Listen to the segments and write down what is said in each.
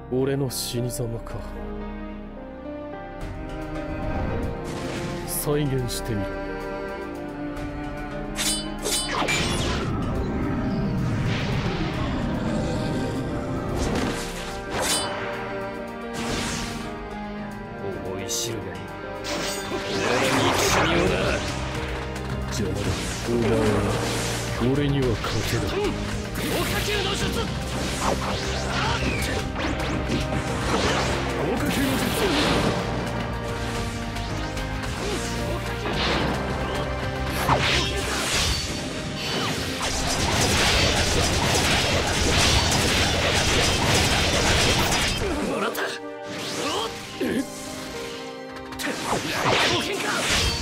俺の死に様か。再現してみろ。 思い知るがいい。俺の憎しみをな。 邪魔だ。お前は俺には勝てない。 強化球の術。 強化球の術。 もらった。冒険か。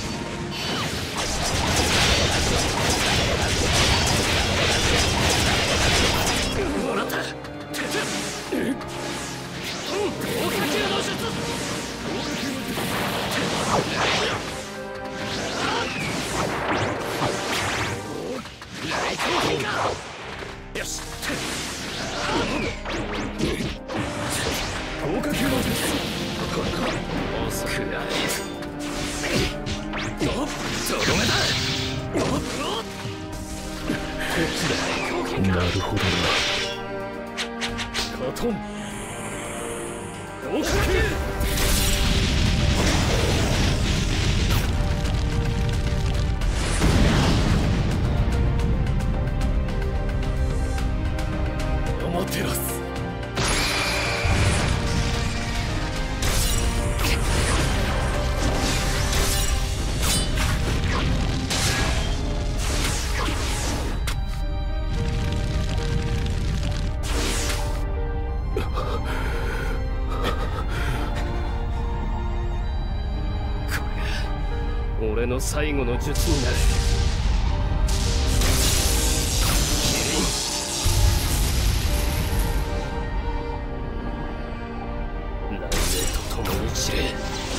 もらった。強化球の術。大冒険か。よし。 強化球の術。 遅くない。とどめだ。 こっちだ。なるほどな。カトン。 強化球。 アマテラス。 俺の最後の術になる。雷鳴と共に散れ。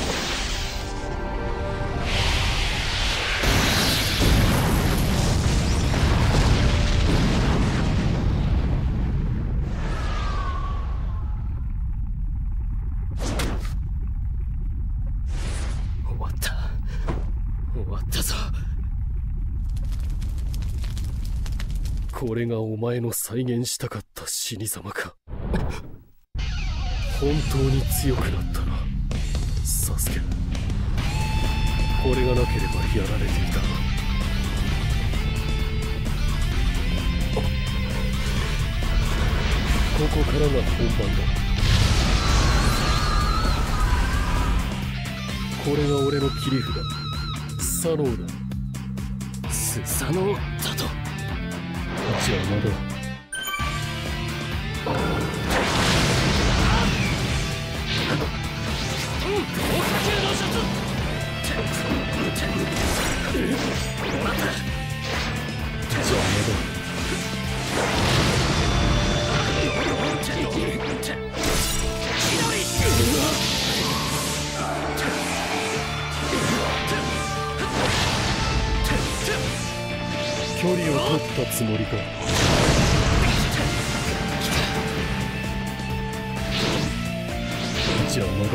終わったぞ。 これがお前の再現したかった死に様か。本当に強くなったな、サスケ。これがなければやられていた。ここからが本番だ。これが俺の切り札、左脳だ。 スサノオだと。 邪魔だ。 強化球の術。もらった。 邪魔だ。距離を取ったつもりか。邪魔だ。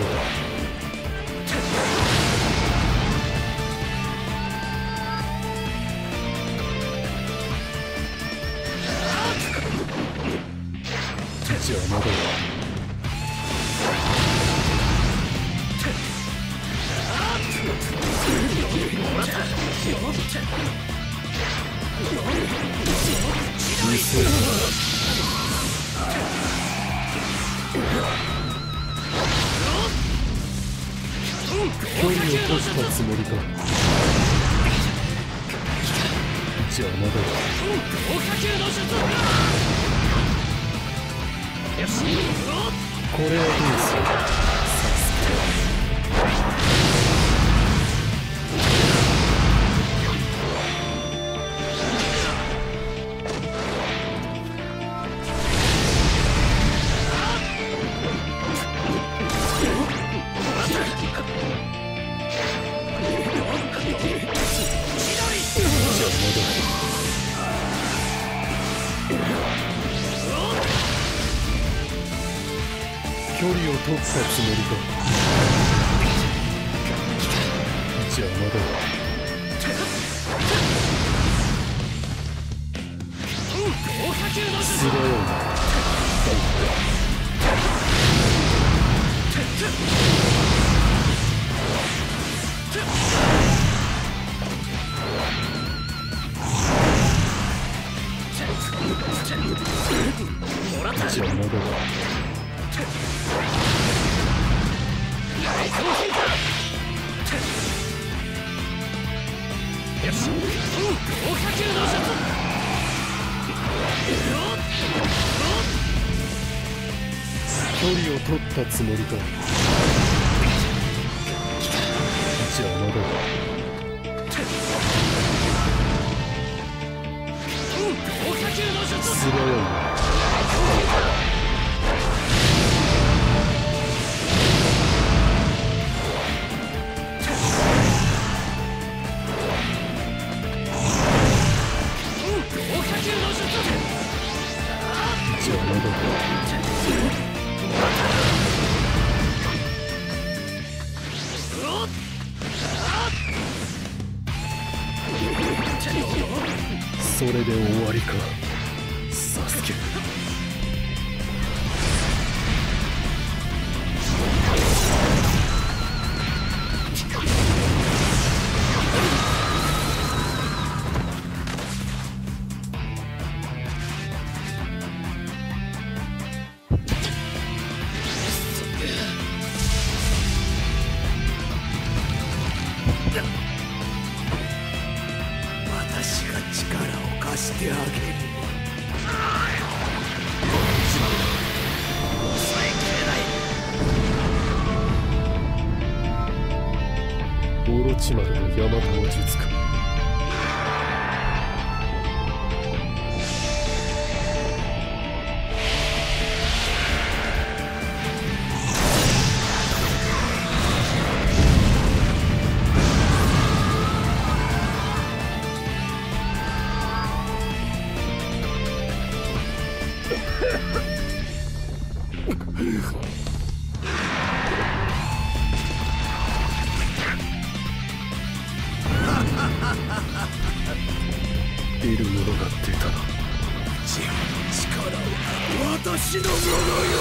邪魔だ。うせえ。距離を取ったつもりか。邪魔だ。 強化球の術。よし。 これはどうする、サスケ。 距離を取ったつもりか。邪魔だ。素早いな。邪魔だ。よし、距離を取ったつもりか。邪魔だ。素早いな。邪魔だ。それで終わりか、サスケ。 私が力を貸してあげる。抑えきれない。 オロチマルのヤマタの術か。いるものが出たな。 ジオの力は私のものよ。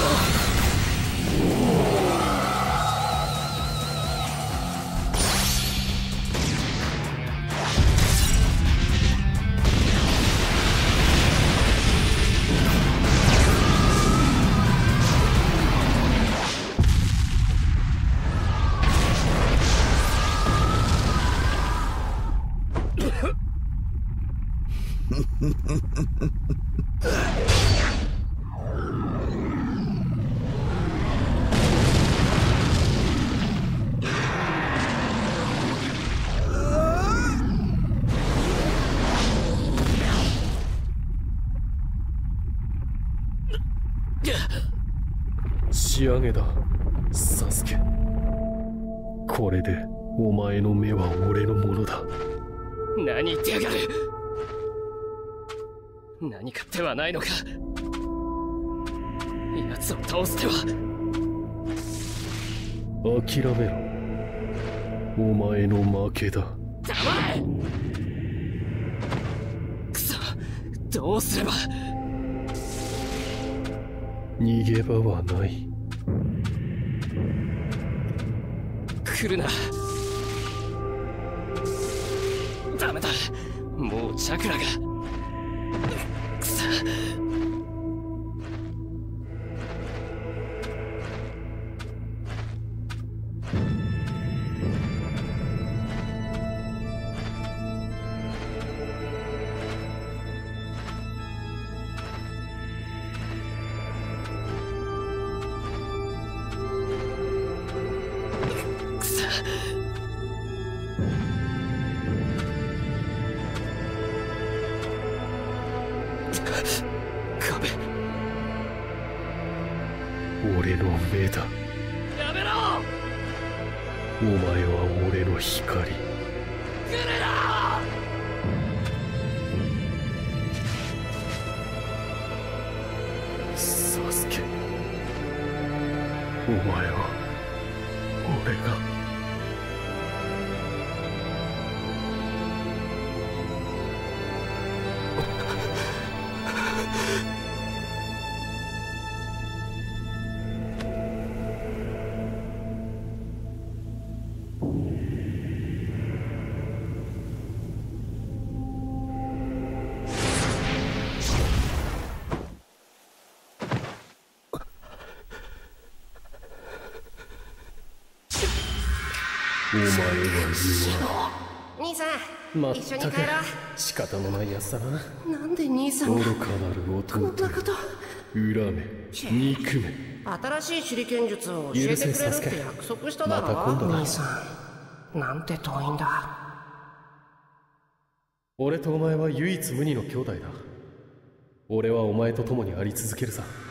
仕上げだ、サスケ。これでお前の目は俺のものだ。 何言ってやがる。何か手はないのか。奴を倒す手は。 諦めろ。お前の負けだ。 黙れ。くそ、どうすれば。 逃げ場はない。 来るな。ダメだ、もうチャクラが。くそ。壁。 俺の目だ。 やめろ。 お前は俺の光。 来るな。 サスケ。 お前を俺がお前は兄さん、 まっ一緒にたく帰ろ仕方のないやつだな。 う。なんで兄さんが愚かなる弟こんなこと。 恨め憎め。 新しい手裏剣術を教えてくれるって約束しただろ。 また今度だ兄さん、なんて遠いんだ。 俺とお前は唯一無二の兄弟だ。俺はお前と共にあり続けるさ。